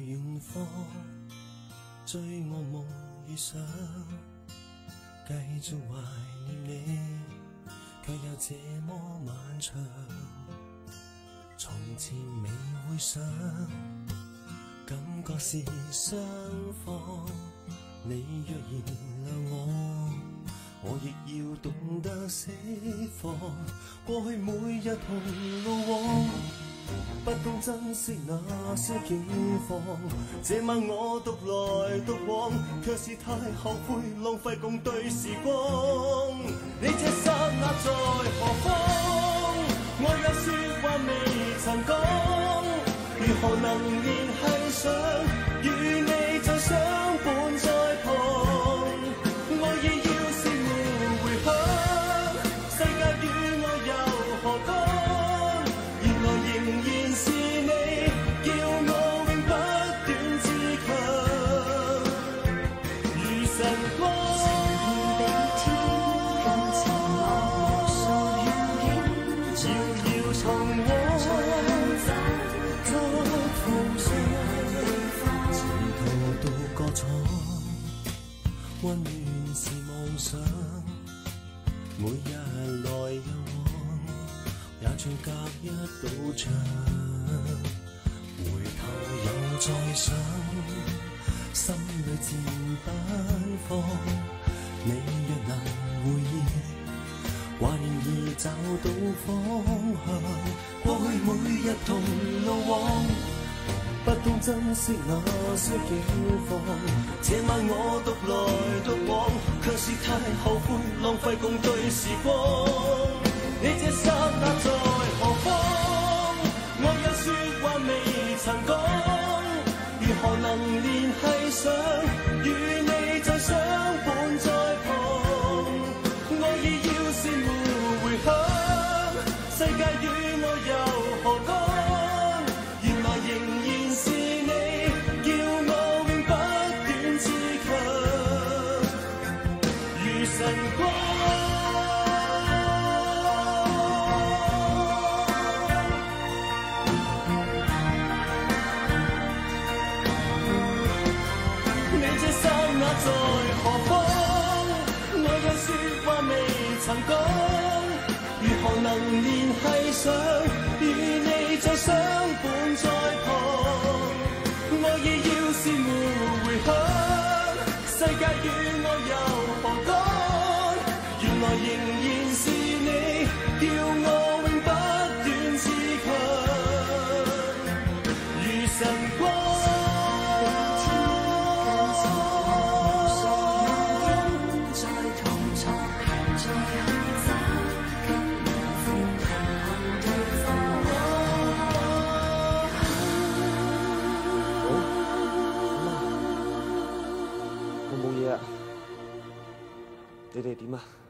遠方，追我夢與想，繼續懷念你，卻又這麼漫長。從前未會想，感覺是雙方。你若原諒我亦要懂得釋放。過去每日同路往，不懂珍惜那些景況。這晚我獨來獨往，卻是太後悔浪費共對時光。你這剎那在何方？我有說話未曾講，如何能聯繫上？與你再相伴在旁，愛意要是沒回響，世界與我又何干？原來仍然是你，叫我永不斷自強，如晨光。遙遙從我作風霜，前途渡過闖，溫暖是夢想，每日來又往，也像隔一道牆。回頭又再想，心裏自不放。你若能回憶，懷念已找到方向。過去每日同路往，不懂珍惜那些景況。這晚我獨來獨往，卻是太後悔浪費共對時光。你這剎那在何方？我有說話未曾講，如何能聯繫上？與你再相伴在旁，愛意要是沒回響，世界與我又何干？原來仍然是你，叫我永不斷自強，如晨光。你這剎那在何方？我有說話未曾講，如何能聯繫上？與你再相伴在旁，愛意要是沒回響，世界與我又何干？原來仍然是你，叫我永不斷自強，如晨光。 我冇嘢啊，你哋點啊？